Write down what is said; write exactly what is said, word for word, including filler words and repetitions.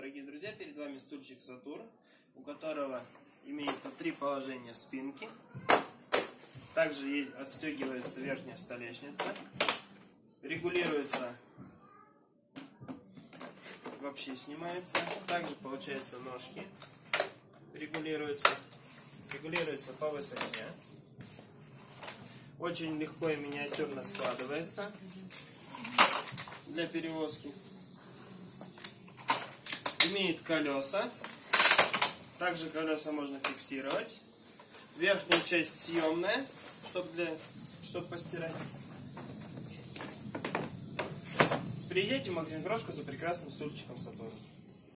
Дорогие друзья, перед вами стульчик Сатурн, у которого имеется три положения спинки. Также отстегивается верхняя столешница, регулируется, вообще снимается. Также получается ножки регулируются, регулируется по высоте. Очень легко и миниатюрно складывается для перевозки. Имеет колеса. Также колеса можно фиксировать. Верхняя часть съемная, чтобы для, чтобы постирать. Приезжайте в магазин Крошка за прекрасным стульчиком Сатурн.